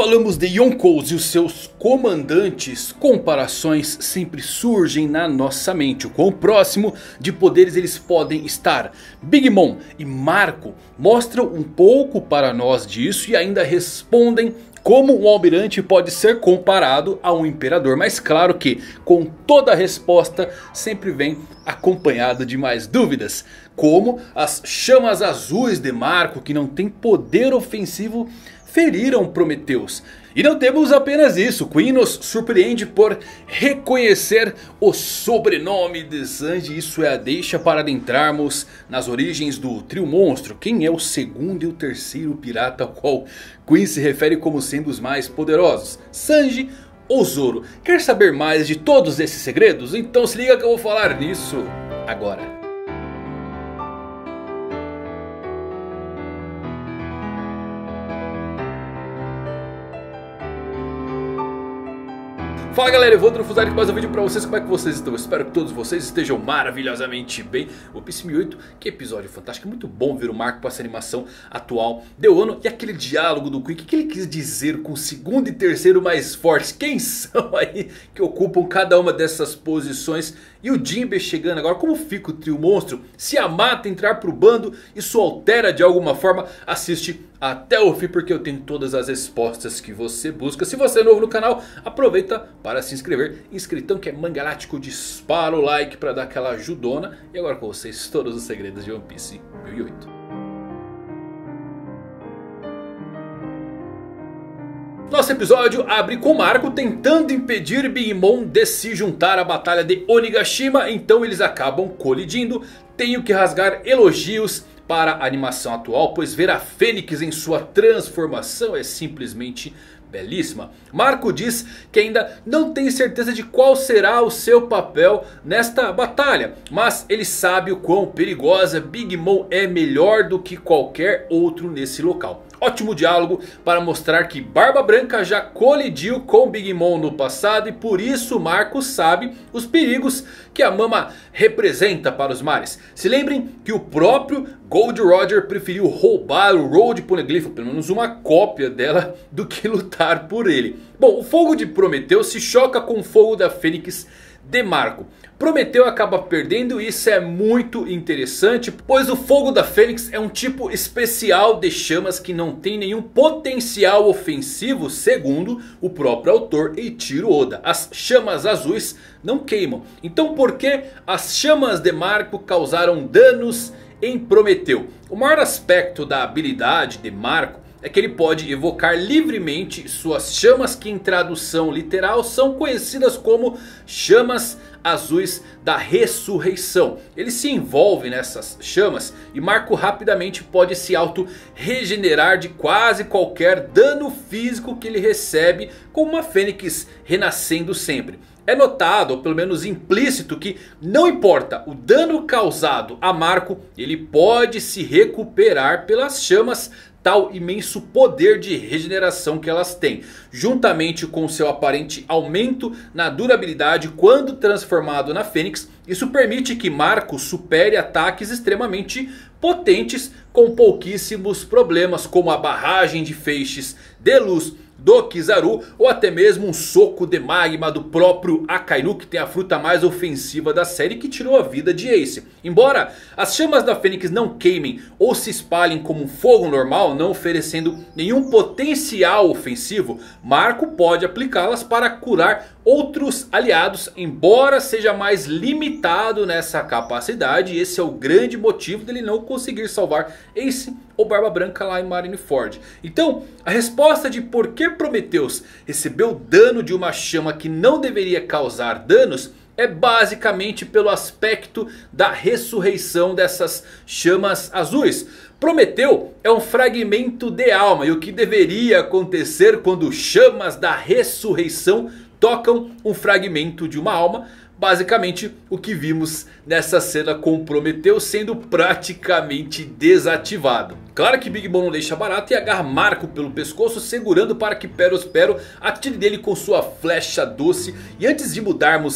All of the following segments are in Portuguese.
falamos de Yonkous e os seus comandantes, comparações sempre surgem na nossa mente. O quão próximo de poderes eles podem estar. Big Mom e Marco mostram um pouco para nós disso e ainda respondem como um almirante pode ser comparado a um imperador. Mas claro que com toda a resposta sempre vem acompanhado de mais dúvidas. Como as chamas azuis de Marco, que não tem poder ofensivo, feriram Prometheus. E não temos apenas isso. Queen nos surpreende por reconhecer o sobrenome de Sanji. Isso é a deixa para adentrarmos nas origens do trio monstro. Quem é o segundo e o terceiro pirata ao qual Queen se refere como sendo os mais poderosos? Sanji ou Zoro? Quer saber mais de todos esses segredos? Então se liga que eu vou falar nisso agora. Fala galera, eu vou Fusari com mais um vídeo pra vocês. Como é que vocês estão? Eu espero que todos vocês estejam maravilhosamente bem. O Piece 1008, que episódio fantástico. Muito bom ver o Marco com essa animação atual de Wano. E aquele diálogo do Queen, o que ele quis dizer com o segundo e terceiro mais fortes? Quem são aí que ocupam cada uma dessas posições? E o Jinbe chegando agora, como fica o trio monstro? Se a Mata entrar pro bando, isso altera de alguma forma? Assiste até o fim porque eu tenho todas as respostas que você busca. Se você é novo no canal, aproveita para se inscrever. Inscritão que é mangalático, dispara o like para dar aquela ajudona. E agora com vocês todos os segredos de One Piece 1008. Nosso episódio abre com Marco tentando impedir Big Mom de se juntar à batalha de Onigashima. Então eles acabam colidindo. Tenho que rasgar elogios para a animação atual, pois ver a Fênix em sua transformação é simplesmente belíssima. Marco diz que ainda não tem certeza de qual será o seu papel nesta batalha, mas ele sabe o quão perigosa Big Mom é, melhor do que qualquer outro nesse local. Ótimo diálogo para mostrar que Barba Branca já colidiu com Big Mom no passado. E por isso Marco sabe os perigos que a Mama representa para os mares. Se lembrem que o próprio Gold Roger preferiu roubar o Road Poneglyph, pelo menos uma cópia dela, do que lutar por ele. Bom, o fogo de Prometeu se choca com o fogo da Fênix de Marco. Prometeu acaba perdendo e isso é muito interessante, pois o fogo da Fênix é um tipo especial de chamas que não tem nenhum potencial ofensivo, segundo o próprio autor Eiichiro Oda. As chamas azuis não queimam. Então por que as chamas de Marco causaram danos em Prometeu? O maior aspecto da habilidade de Marco é que ele pode evocar livremente suas chamas, que em tradução literal são conhecidas como chamas azuis da ressurreição. Ele se envolve nessas chamas e Marco rapidamente pode se auto-regenerar de quase qualquer dano físico que ele recebe, com uma Fênix renascendo sempre. É notado, ou pelo menos implícito, que não importa o dano causado a Marco, ele pode se recuperar pelas chamas, tal imenso poder de regeneração que elas têm, juntamente com seu aparente aumento na durabilidade quando transformado na Fênix. Isso permite que Marco supere ataques extremamente potentes com pouquíssimos problemas, como a barragem de feixes de luz do Kizaru, ou até mesmo um soco de magma do próprio Akainu, que tem a fruta mais ofensiva da série, que tirou a vida de Ace. Embora as chamas da Fênix não queimem ou se espalhem como um fogo normal, não oferecendo nenhum potencial ofensivo, Marco pode aplicá-las para curar outros aliados, embora seja mais limitado nessa capacidade. E esse é o grande motivo dele não conseguir salvar Ace ou Barba Branca lá em Marineford. Então a resposta de por que Prometheus recebeu dano de uma chama que não deveria causar danos é basicamente pelo aspecto da ressurreição dessas chamas azuis. Prometeu é um fragmento de alma, e o que deveria acontecer quando chamas da ressurreição tocam um fragmento de uma alma? Basicamente o que vimos nessa cena com Prometeu sendo praticamente desativado. Claro que Big Mom não deixa barato e agarra Marco pelo pescoço, segurando para que Perospero atire dele com sua flecha doce. E antes de mudarmos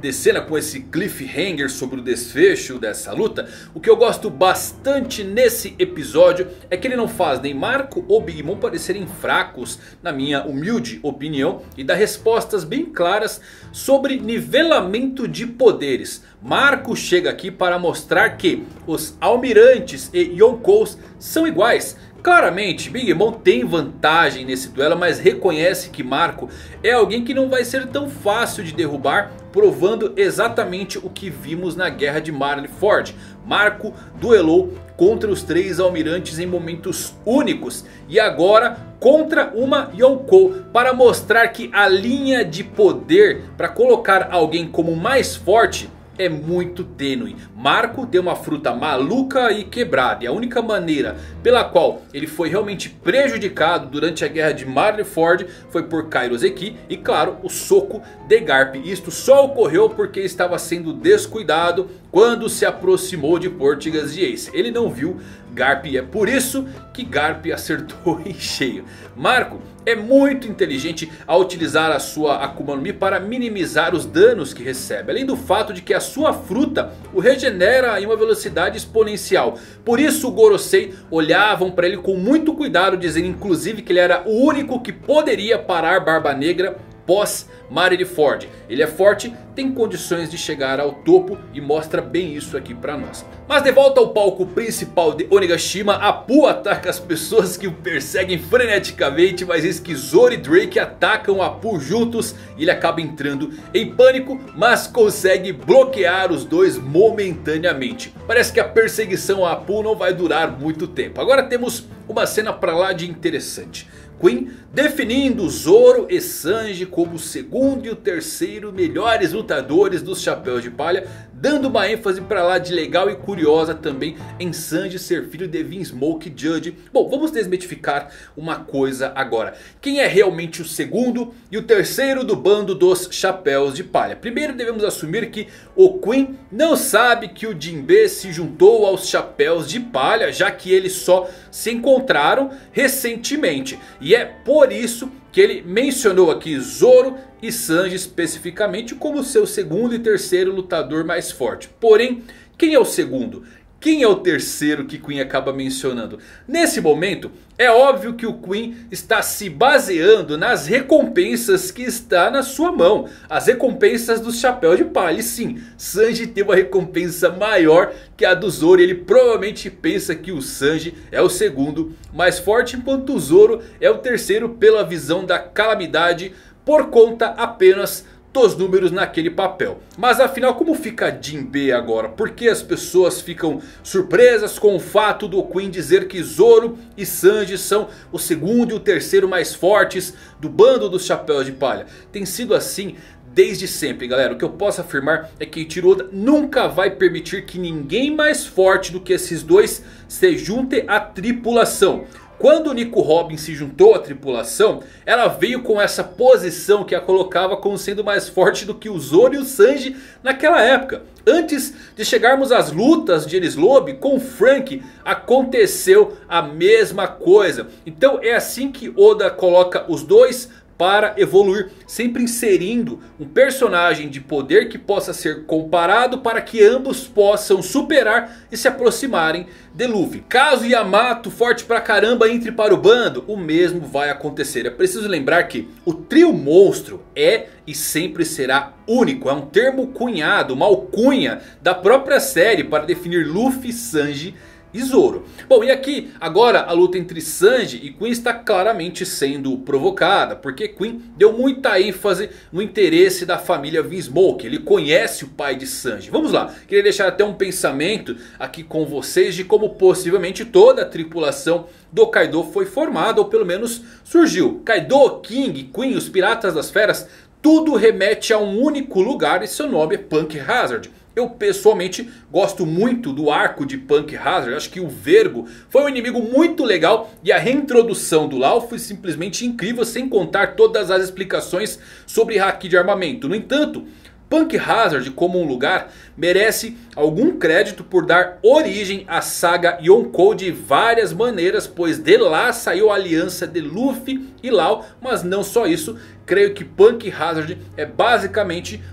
de cena com esse cliffhanger sobre o desfecho dessa luta, o que eu gosto bastante nesse episódio é que ele não faz nem Marco ou Big Mom parecerem fracos, na minha humilde opinião, e dá respostas bem claras sobre nivelamento de poderes. Marco chega aqui para mostrar que os almirantes e Yonkous são iguais. Claramente, Big Mom tem vantagem nesse duelo, mas reconhece que Marco é alguém que não vai ser tão fácil de derrubar, provando exatamente o que vimos na guerra de Marineford. Marco duelou contra os 3 almirantes em momentos únicos e agora contra uma Yonkou, para mostrar que a linha de poder para colocar alguém como mais forte é muito tênue. Marco tem uma fruta maluca e quebrada, e a única maneira pela qual ele foi realmente prejudicado durante a guerra de Marineford foi por Kairos Eki e, claro, o soco de Garp. Isto só ocorreu porque estava sendo descuidado quando se aproximou de Portigas de Ace. Ele não viu Garp e é por isso que Garp acertou em cheio. Marco é muito inteligente ao utilizar a sua Akuma no Mi para minimizar os danos que recebe. Além do fato de que a sua fruta o regenera em uma velocidade exponencial. Por isso o Gorosei olhavam para ele com muito cuidado, dizendo inclusive que ele era o único que poderia parar Barba Negra pós Marineford. Ele é forte, tem condições de chegar ao topo e mostra bem isso aqui pra nós. Mas de volta ao palco principal de Onigashima, Apu ataca as pessoas que o perseguem freneticamente, mas eis que Zoro e Drake atacam Apu juntos e ele acaba entrando em pânico, mas consegue bloquear os dois momentaneamente. Parece que a perseguição a Apu não vai durar muito tempo. Agora temos uma cena pra lá de interessante. Queen definindo Zoro e Sanji como o segundo e o terceiro melhores lutadores dos Chapéus de Palha, dando uma ênfase pra lá de legal e curiosa também em Sanji ser filho de Vinsmoke Judge. Bom, vamos desmitificar uma coisa agora. Quem é realmente o segundo e o terceiro do bando dos Chapéus de Palha? Primeiro devemos assumir que o Queen não sabe que o Jinbe se juntou aos Chapéus de Palha, já que eles só se encontraram recentemente. E é por isso que ele mencionou aqui Zoro e Sanji especificamente como seu segundo e terceiro lutador mais forte. Porém, quem é o segundo? Quem é o terceiro que Queen acaba mencionando? Nesse momento, é óbvio que o Queen está se baseando nas recompensas que está na sua mão. As recompensas dos Chapéus de Palha. E sim, Sanji tem uma recompensa maior que a do Zoro. Ele provavelmente pensa que o Sanji é o segundo mais forte, enquanto o Zoro é o terceiro pela visão da calamidade, por conta apenas dos números naquele papel. Mas afinal, como fica Jinbe agora? Por que as pessoas ficam surpresas com o fato do Queen dizer que Zoro e Sanji são o segundo e o terceiro mais fortes do bando dos Chapéus de Palha? Tem sido assim desde sempre, galera. O que eu posso afirmar é que Eiichiro Oda nunca vai permitir que ninguém mais forte do que esses dois se junte à tripulação. Quando o Nico Robin se juntou à tripulação, ela veio com essa posição que a colocava como sendo mais forte do que o Zoro e o Sanji naquela época. Antes de chegarmos às lutas de Enies Lobby com Franky, aconteceu a mesma coisa. Então é assim que Oda coloca os dois para evoluir, sempre inserindo um personagem de poder que possa ser comparado para que ambos possam superar e se aproximarem de Luffy. Caso Yamato, forte pra caramba, entre para o bando, o mesmo vai acontecer. É preciso lembrar que o trio monstro é e sempre será único. É um termo cunhado, uma alcunha da própria série para definir Luffy, Sanji e Zoro. Bom, e aqui agora a luta entre Sanji e Queen está claramente sendo provocada, porque Queen deu muita ênfase no interesse da família Vinsmoke. Ele conhece o pai de Sanji. Vamos lá, queria deixar até um pensamento aqui com vocês de como possivelmente toda a tripulação do Kaido foi formada, ou pelo menos surgiu. Kaido, King, Queen, os Piratas das Feras, tudo remete a um único lugar e seu nome é Punk Hazard. Eu pessoalmente gosto muito do arco de Punk Hazard. Acho que o Vergo foi um inimigo muito legal. E a reintrodução do Law foi simplesmente incrível. Sem contar todas as explicações sobre haki de armamento. No entanto, Punk Hazard como um lugar merece algum crédito por dar origem à saga Yonkou de várias maneiras. Pois de lá saiu a aliança de Luffy e Law. Mas não só isso. Creio que Punk Hazard é basicamente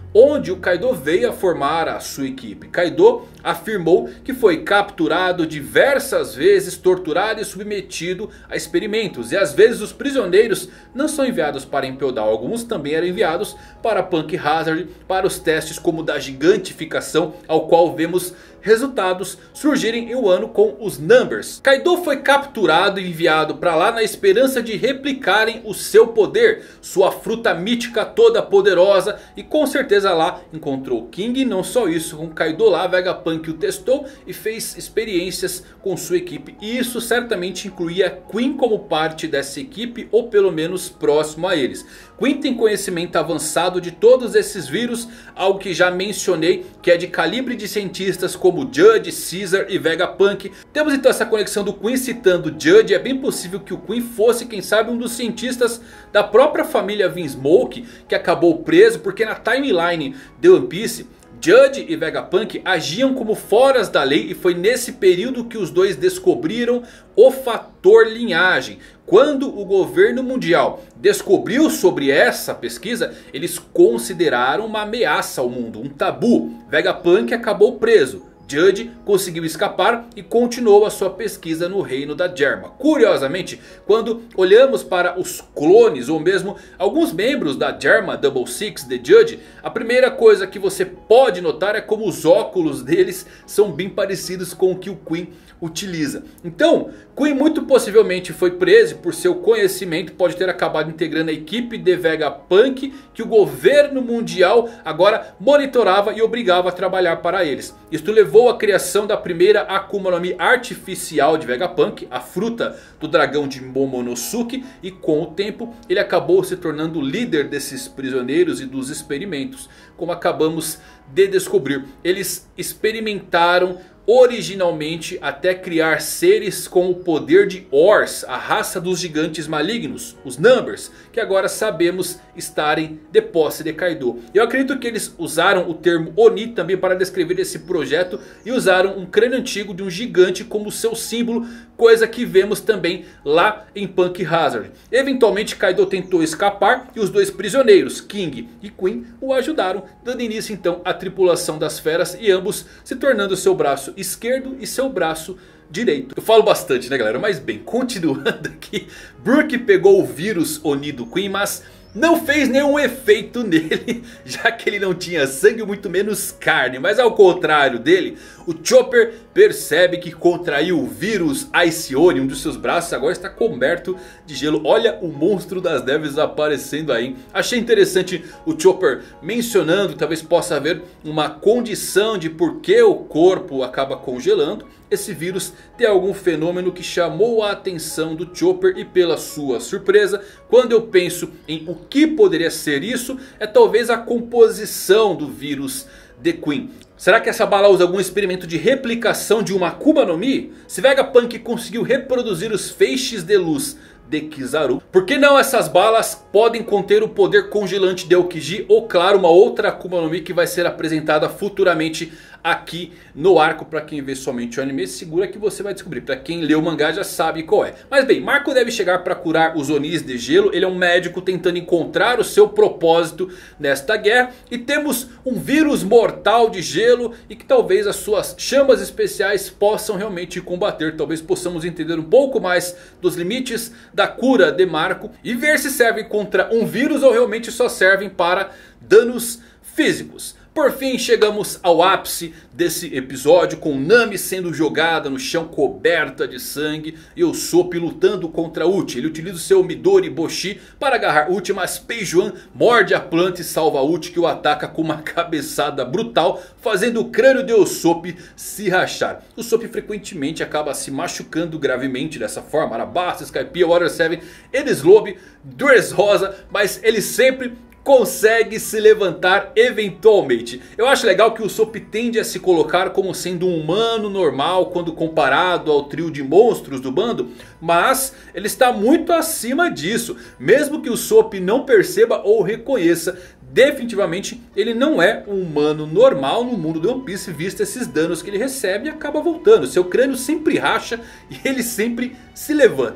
onde o Kaido veio a formar a sua equipe. Kaido afirmou que foi capturado diversas vezes, torturado e submetido a experimentos. E às vezes os prisioneiros não são enviados para Impel Down. Alguns também eram enviados para Punk Hazard, para os testes como da gigantificação, ao qual vemos resultados surgirem em um ano com os Numbers. Kaido foi capturado e enviado para lá na esperança de replicarem o seu poder, sua fruta mítica toda poderosa, e com certeza lá encontrou King. Não só isso, com Kaido lá, Vegapunk o testou e fez experiências com sua equipe, e isso certamente incluía Queen como parte dessa equipe, ou pelo menos próximo a eles. Queen tem conhecimento avançado de todos esses vírus, algo que já mencionei, que é de calibre de cientistas como Judge, Caesar e Vegapunk. Temos então essa conexão do Queen citando Judge. É bem possível que o Queen fosse, quem sabe, um dos cientistas da própria família Vinsmoke, que acabou preso, porque na timeline de One Piece, Judge e Vegapunk agiam como foras da lei, e foi nesse período que os dois descobriram o fator linhagem. Quando o governo mundial descobriu sobre essa pesquisa, eles consideraram uma ameaça ao mundo, um tabu. Vegapunk acabou preso. Judge conseguiu escapar e continuou a sua pesquisa no reino da Germa. Curiosamente, quando olhamos para os clones ou mesmo alguns membros da Germa Double Six de Judge, a primeira coisa que você pode notar é como os óculos deles são bem parecidos com o que o Queen utiliza. Então, Queen muito possivelmente foi preso por seu conhecimento, pode ter acabado integrando a equipe de Vegapunk, que o governo mundial agora monitorava e obrigava a trabalhar para eles. Isto levou à criação da primeira Akuma no Mi artificial de Vegapunk, a fruta do dragão de Momonosuke, e com o tempo ele acabou se tornando o líder desses prisioneiros e dos experimentos, como acabamos de descobrir. Eles experimentaram originalmente até criar seres com o poder de Ors, a raça dos gigantes malignos, os Numbers, que agora sabemos estarem de posse de Kaido. Eu acredito que eles usaram o termo Oni também para descrever esse projeto, e usaram um crânio antigo de um gigante como seu símbolo, coisa que vemos também lá em Punk Hazard. Eventualmente Kaido tentou escapar e os dois prisioneiros, King e Queen, o ajudaram, dando início então à tripulação das feras, e ambos se tornando seu braço esquerdo e seu braço direito. Eu falo bastante, né, galera? Mas bem, continuando aqui, Brook pegou o vírus Oni do Queen, mas não fez nenhum efeito nele, já que ele não tinha sangue, muito menos carne. Mas ao contrário dele, o Chopper percebe que contraiu o vírus Ice Oni. Um dos seus braços agora está coberto de gelo. Olha o monstro das neves aparecendo aí. Achei interessante o Chopper mencionando, talvez possa haver uma condição de por que o corpo acaba congelando. Esse vírus tem algum fenômeno que chamou a atenção do Chopper, e pela sua surpresa, quando eu penso em o que poderia ser isso, é talvez a composição do vírus de Queen. Será que essa bala usa algum experimento de replicação de uma Akuma no Mi? Se Vegapunk conseguiu reproduzir os feixes de luz de Kizaru, por que não essas balas podem conter o poder congelante de Aokiji? Ou claro, uma outra Akuma no Mi que vai ser apresentada futuramente aqui no arco. Para quem vê somente o anime, segura que você vai descobrir. Para quem lê o mangá já sabe qual é. Mas bem, Marco deve chegar para curar os Onis de gelo. Ele é um médico tentando encontrar o seu propósito nesta guerra. E temos um vírus mortal de gelo, e que talvez as suas chamas especiais possam realmente combater. Talvez possamos entender um pouco mais dos limites da cura de Marco, e ver se servem contra um vírus ou realmente só servem para danos físicos. Por fim, chegamos ao ápice desse episódio, com Nami sendo jogada no chão coberta de sangue e o Usopp lutando contra Uchi. Ele utiliza o seu Midori Boshi para agarrar Uchi, mas Peijuan morde a planta e salva Uchi, que o ataca com uma cabeçada brutal, fazendo o crânio de Usopp se rachar. Usopp frequentemente acaba se machucando gravemente dessa forma. Arabasta, Skypiea, Water 7, Enies Lobby, Dressrosa, mas ele sempre consegue se levantar eventualmente. Eu acho legal que o Usopp tende a se colocar como sendo um humano normal quando comparado ao trio de monstros do bando, mas ele está muito acima disso. Mesmo que o Usopp não perceba ou reconheça, definitivamente ele não é um humano normal no mundo do One Piece, visto esses danos que ele recebe e acaba voltando. Seu crânio sempre racha e ele sempre se levanta.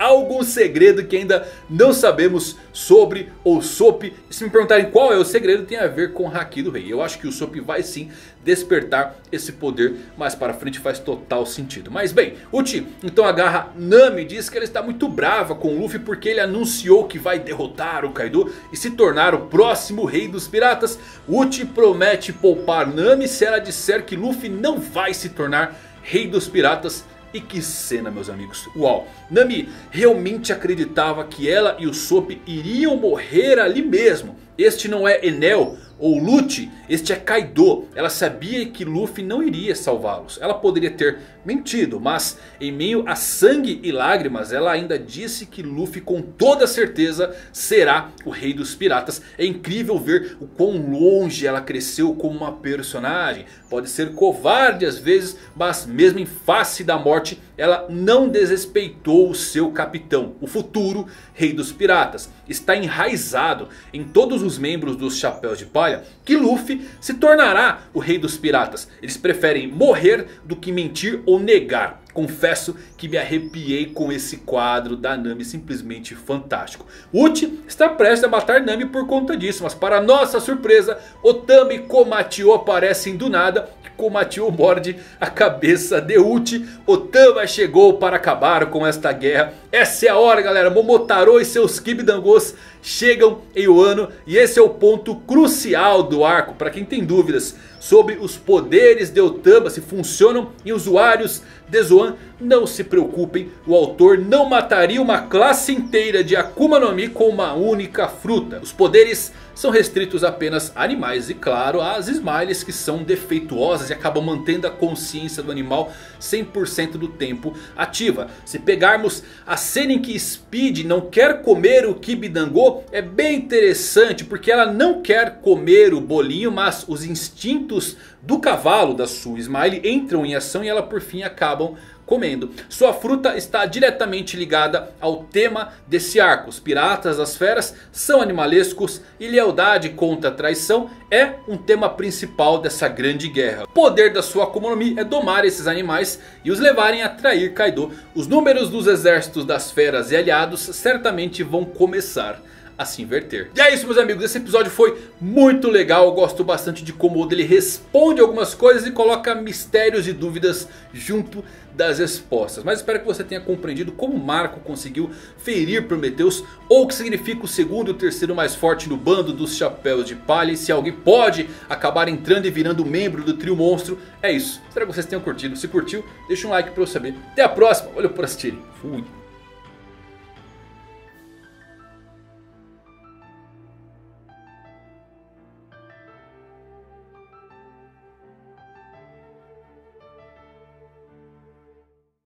algum segredo que ainda não sabemos sobre o Usopp. E se me perguntarem qual é o segredo, tem a ver com o Haki do Rei. Eu acho que o Usopp vai sim despertar esse poder mais para frente, faz total sentido. Mas bem, Uchi então agarra Nami e diz que ela está muito brava com o Luffy porque ele anunciou que vai derrotar o Kaido e se tornar o próximo rei dos piratas. Uchi promete poupar Nami se ela disser que Luffy não vai se tornar rei dos piratas. E que cena, meus amigos. Uau. Nami realmente acreditava que ela e o Usopp iriam morrer ali mesmo. Este não é Enel ou Lucci, este é Kaido. Ela sabia que Luffy não iria salvá-los. Ela poderia ter mentido, mas em meio a sangue e lágrimas ela ainda disse que Luffy com toda certeza será o rei dos piratas. É incrível ver o quão longe ela cresceu como uma personagem. Pode ser covarde às vezes, mas mesmo em face da morte ela não desrespeitou o seu capitão, o futuro rei dos piratas. Está enraizado em todos os membros dos Chapéus de Palha que Luffy se tornará o rei dos piratas. Eles preferem morrer do que mentir ou negar. Confesso que me arrepiei com esse quadro da Nami, simplesmente fantástico. Uchi está prestes a matar Nami por conta disso, mas para nossa surpresa, Otama e Komatio aparecem do nada. Komatio morde a cabeça de Uchi. Otama chegou para acabar com esta guerra. Essa é a hora, galera. Momotaro e seus Kibidangos chegam em Wano. E esse é o ponto crucial do arco. Para quem tem dúvidas sobre os poderes de Otama, se funcionam em usuários de Zoan, não se preocupem. O autor não mataria uma classe inteira de Akuma no Mi com uma única fruta. Os poderes são restritos apenas a animais e claro às Smiles, que são defeituosas e acabam mantendo a consciência do animal 100% do tempo ativa. Se pegarmos a cena em que Speed não quer comer o Kibidango, é bem interessante porque ela não quer comer o bolinho, mas os instintos do cavalo da sua Smile entram em ação e ela por fim acabam comendo. Sua fruta está diretamente ligada ao tema desse arco. Os piratas, as feras são animalescos e lealdade contra a traição é um tema principal dessa grande guerra. O poder da sua Akuma no Mi é domar esses animais e os levarem a trair Kaido. Os números dos exércitos das feras e aliados certamente vão começar a se inverter. E é isso, meus amigos, esse episódio foi muito legal. Eu gosto bastante de como ele responde algumas coisas e coloca mistérios e dúvidas junto das respostas. Mas espero que você tenha compreendido como Marco conseguiu ferir Prometheus, ou o que significa o segundo e o terceiro mais forte no bando dos Chapéus de Palha. E se alguém pode acabar entrando e virando membro do trio monstro. É isso, espero que vocês tenham curtido. Se curtiu, deixa um like pra eu saber. Até a próxima, valeu por assistirem. Fui.